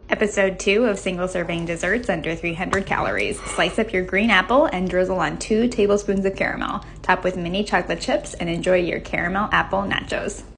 Episode 2 of Single Serving Desserts Under 300 Calories. Slice up your green apple and drizzle on 2 tablespoons of caramel. Top with mini chocolate chips and enjoy your caramel apple nachos.